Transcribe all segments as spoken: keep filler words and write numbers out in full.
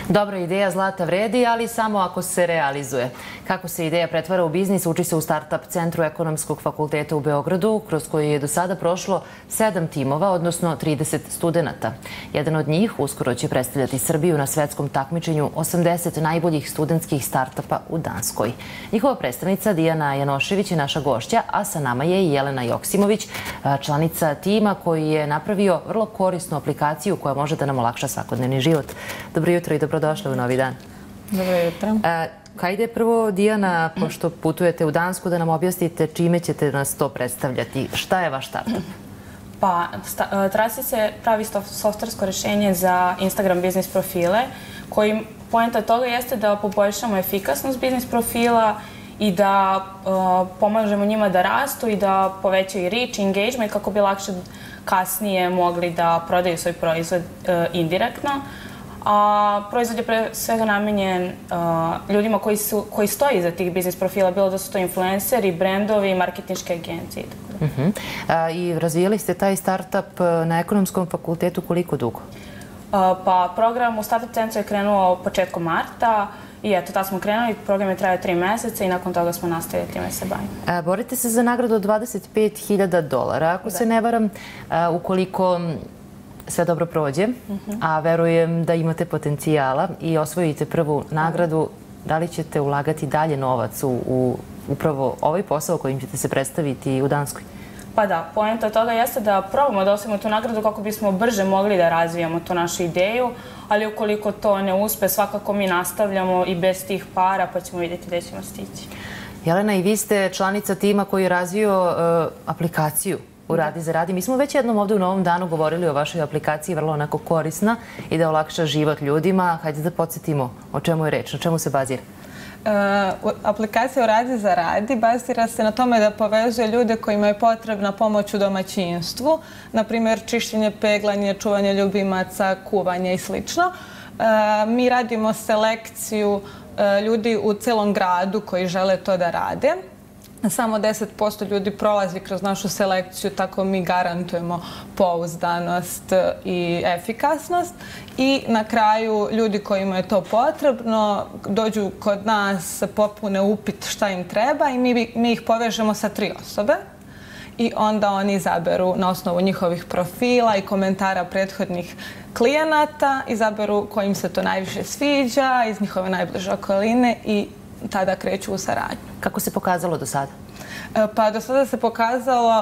Dobra ideja zlata vredi, ali samo ako se realizuje. Kako se ideja pretvara u biznis, uči se u Startup centru Ekonomskog fakulteta u Beogradu, kroz koji je do sada prošlo sedam timova, odnosno trideset studenta. Jedan od njih uskoro će predstavljati Srbiju na svetskom takmičenju osamdeset najboljih studentskih startupa u Danskoj. Njihova predstavnica Dijana Janošević je naša gošća, a sa nama je i Jelena Joksimović, članica tima koji je napravio vrlo korisnu aplikaciju koja može da nam olakša svakodnevni život. Dobro jutro i dobrodošli u novi dan. Dobro jutro. Hajde prvo, Dijana, pošto putujete u Dansku, da nam objasnite čime ćete nas to predstavljati. Šta je vaš startup? Pa, Trasi se pravi softversko rešenje za Instagram biznis profile, koji poenta toga jeste da poboljšamo efikasnost biznis profila i da pomažemo njima da rastu i da povećaju reach, engagement, kako bi lakše kasnije mogli da prodaju svoj proizvod indirektno. A proizvod je pre svega namenjen ljudima koji stoji iza tih biznis profila, bilo da su to influenceri, brendovi, marketinške agencije i tako da. I razvijali ste taj startup na Ekonomskom fakultetu koliko dugo? Pa program u Startup centru je krenuo početkom marta i eto, tada smo krenuli, program je trajao tri meseca i nakon toga smo nastavili time se bavimo. Borite se za nagradu od dvadeset pet hiljada dolara, ako se ne varam, ukoliko sve dobro prođe, a verujem da imate potencijala i osvojite prvu nagradu, da li ćete ulagati dalje novac u upravo ovaj posao kojim ćete se predstaviti u Danskoj? Pa da, poenta toga jeste da probamo da osvojimo tu nagradu kako bismo brže mogli da razvijamo tu našu ideju, ali ukoliko to ne uspe, svakako mi nastavljamo i bez tih para, pa ćemo vidjeti gde ćemo stići. Jelena, i vi ste članica tima koji je razvio aplikaciju u Radi za radi. Mi smo već jednom ovdje u Novom danu govorili o vašoj aplikaciji, vrlo onako korisna i da olakša život ljudima. Hajde da podsjetimo o čemu je reč, na čemu se bazira. Aplikacija u Radi za radi bazira se na tome da povezuje ljude kojima je potrebna pomoć u domaćinstvu, na primjer čišćenje, peglanje, čuvanje ljubimaca, kuvanje i slično. Mi radimo selekciju ljudi u celom gradu koji žele to da rade. Samo deset posto ljudi prolazi kroz našu selekciju, tako mi garantujemo pouzdanost i efikasnost. I na kraju ljudi kojima je to potrebno dođu kod nas, popune upit šta im treba i mi, mi ih povežemo sa tri osobe. I onda oni izaberu na osnovu njihovih profila i komentara prethodnih klijenata, izaberu kojim se to najviše sviđa iz njihove najbliže okoline i tada kreću u saradnju. Kako se pokazalo do sada? Pa do sada se pokazalo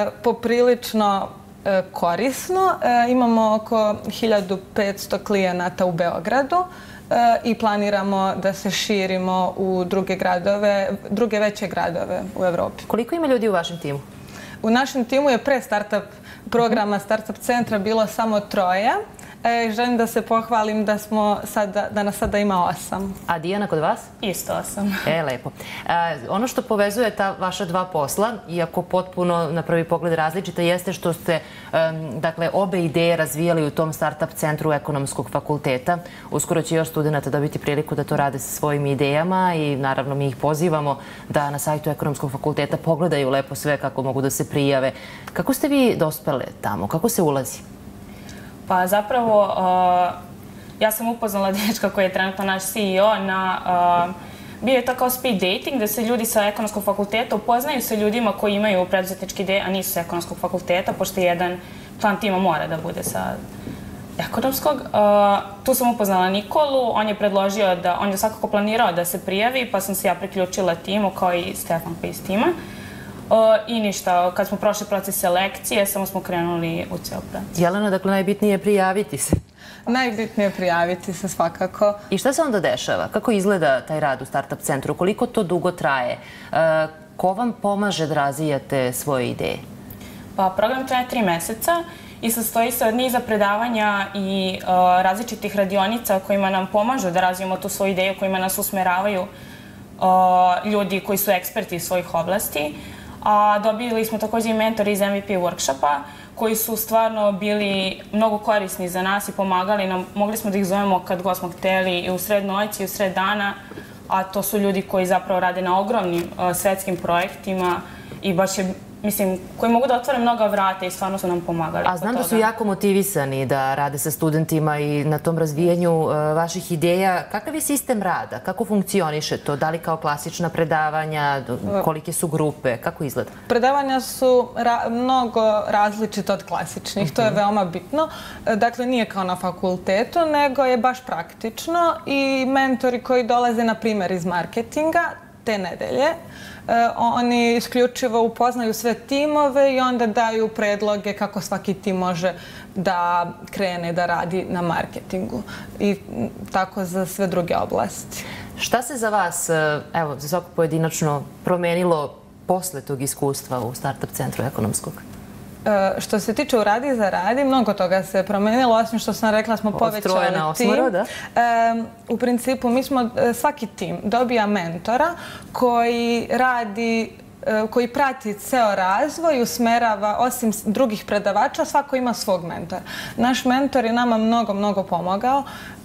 poprilično korisno. Imamo oko hiljadu petsto klijenata u Beogradu i planiramo da se širimo u druge gradove, druge veće gradove u Evropi. Koliko ima ljudi u vašem timu? U našem timu je pre startup programa Startup centra bilo samo troje. Želim da se pohvalim da, smo sada, da nas sada ima osam. A Dijana, kod vas? Isto osam. E, lepo. Ono što povezuje ta vaša dva posla, iako potpuno na prvi pogled različite, jeste što ste dakle, obe ideje razvijali u tom Startup centru Ekonomskog fakulteta. Uskoro će još studenta dobiti priliku da to rade sa svojim idejama i naravno mi ih pozivamo da na sajtu Ekonomskog fakulteta pogledaju lepo sve kako mogu da se prijave. Kako ste vi dospele tamo? Kako se ulazi? Pa zapravo, ja sam upoznala dečka koji je trenutno naš C E O na... Bio je to kao speed dating, gde se ljudi sa Ekonomskog fakulteta upoznaju sa ljudima koji imaju preduzetničke ideje, a nisu sa Ekonomskog fakulteta, pošto jedan član tima mora da bude sa Ekonomskog. Tu sam upoznala Nikolu, on je predložio da... On je svakako planirao da se prijavi, pa sam se ja priključila timu, kao i Stefan koji iz tima. I ništa, kad smo prošli proces selekcije, samo smo krenuli u ceo proces. Jelena, dakle, najbitnije je prijaviti se. Najbitnije je prijaviti se, svakako. I šta se onda dešava? Kako izgleda taj rad u Startup centru? Koliko to dugo traje? Ko vam pomaže da razvijate svoje ideje? Pa, program traje tri meseca i sastoji se od niza predavanja i različitih radionica kojima nam pomažu da razvijemo tu svoju ideju, kojima nas usmeravaju ljudi koji su eksperti iz svojih oblasti. A dobili smo također i mentori iz M V P workshopa koji su stvarno bili mnogo korisni za nas i pomagali nam. Mogli smo da ih zovemo kad god smo hteli i u sred noći i u sred dana, a to su ljudi koji zapravo rade na ogromnim svetskim projektima i baš je mislim, koji mogu da otvore mnoga vrata i stvarno su nam pomagali. A znam da su jako motivisani da rade sa studentima i na tom razvijanju vaših ideja. Kakav je sistem rada? Kako funkcioniše to? Da li kao klasična predavanja? Kolike su grupe? Kako izgleda? Predavanja su mnogo različite od klasičnih. To je veoma bitno. Dakle, nije kao na fakultetu, nego je baš praktično i mentori koji dolaze, na primjer, iz marketinga, te nedelje, oni isključivo upoznaju sve timove i onda daju predloge kako svaki tim može da krene da radi na marketingu i tako za sve druge oblasti. Šta se za vas, evo, za svako pojedinačno promenilo posle tog iskustva u Startup centru ekonomskog? Što se tiče u Radi za radi, mnogo toga se promenilo, osim što sam rekla smo povećali tim. U principu, mi smo, svaki tim dobija mentora koji radi, koji prati ceo razvoj i usmerava, osim drugih predavača, svako ima svog mentora. Naš mentor je nama mnogo, mnogo pomogao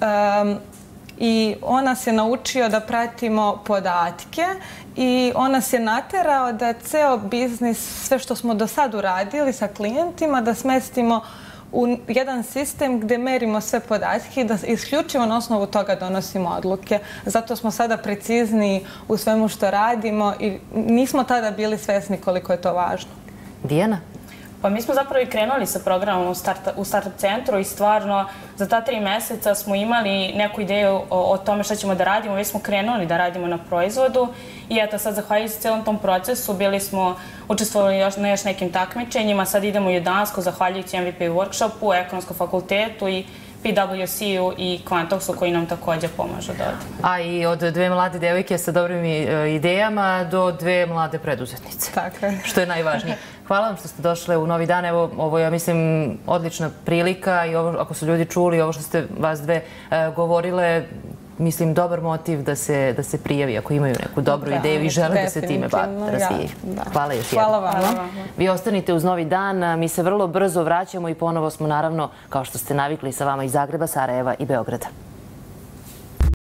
i on nas je naučio da pratimo podatke i on nas je naterao da ceo biznis, sve što smo do sad uradili sa klijentima, da smestimo u jedan sistem gde merimo sve podatke i da isključivo na osnovu toga donosimo odluke. Zato smo sada precizniji u svemu što radimo i nismo tada bili svesni koliko je to važno. Dijana? Pa mi smo zapravo i krenuli sa programom u Startup centru i stvarno za ta tri meseca smo imali neku ideju o tome šta ćemo da radimo. Već smo krenuli da radimo na proizvodu i eto sad zahvaljujući celom tom procesu bili smo učestvovali na još nekim takmičenjima. Sad idemo u Dansko zahvaljujući M V P workshopu, Ekonomskom fakultetu i P W C-u i Quantoxu koji nam također pomažu da odemo. A i od dve mlade devojke sa dobrim idejama do dve mlade preduzetnice. Tako je. Što je najvažnije. Hvala vam što ste došle u Novi dan. Evo, ovo je, ja mislim, odlična prilika i ovo, ako su ljudi čuli, ovo što ste vas dve govorile, mislim, dobar motiv da se, da se prijavi ako imaju neku dobru ideju i žele da se time razvijaju. Hvala još jednom. Hvala vam. Vi ostanite uz Novi dan. Mi se vrlo brzo vraćamo i ponovo smo, naravno, kao što ste navikli, sa vama iz Zagreba, Sarajeva i Beograda.